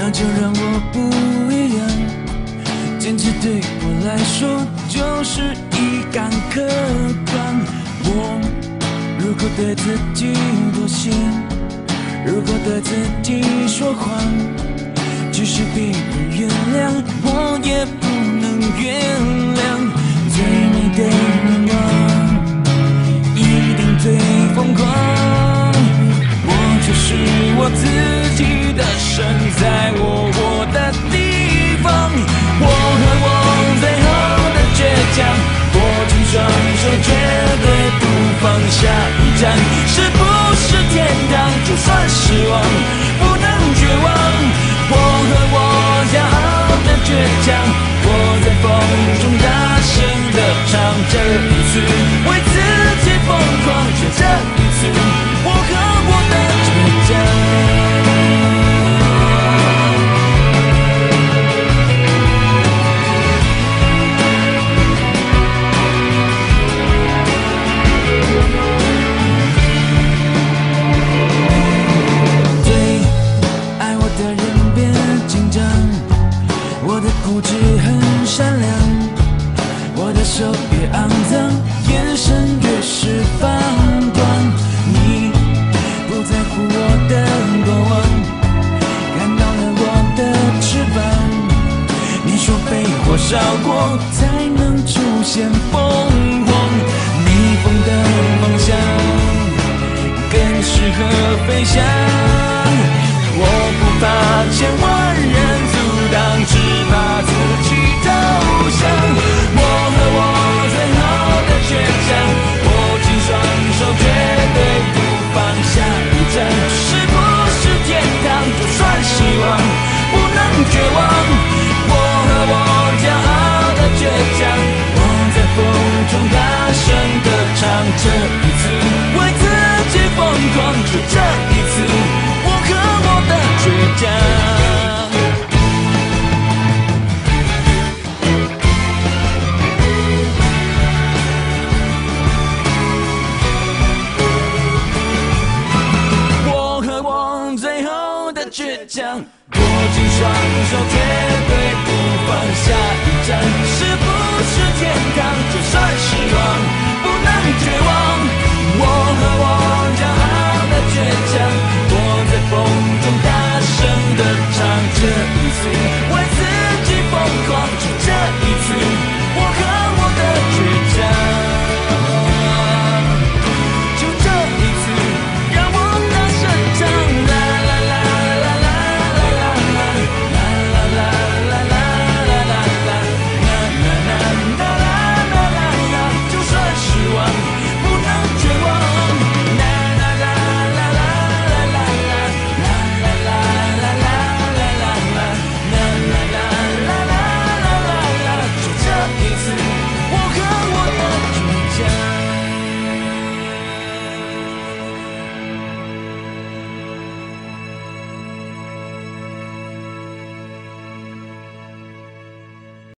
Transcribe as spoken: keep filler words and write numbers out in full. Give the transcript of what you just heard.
那就让我不一样。坚持对我来说就是一杆客观。我如果对自己妥协，如果对自己说谎，即使别人原谅，我也不能原谅。最美的愿望一定最疯狂，我就是我自己的神，在我活的地方。我和我最后的倔强，握紧双手绝对不放下。一站是不是天堂？就算失望不能绝望。我和我骄傲的倔强，我在风中大声地唱。这一次为自己疯狂，就这一次我和我的倔强。固执很善良，我的手越肮脏，眼神越是放光。你不在乎我的过往，看到了我的翅膀。你说被火烧过才能出现凤凰，逆风的方向更适合飞翔。我不怕千万人阻挡，只怕自己投降。我和我最后的倔强，握紧双手绝对不放下。一站是不是天堂？就算失望不能绝望。我和我骄傲的倔强，我在风中大声地唱。这一次为自己疯狂，就这一次我和我的倔强。倔强，握紧双手绝对不放下。一站是不是天堂？就算失望不能绝望。我和我骄傲的倔强，我在风中大声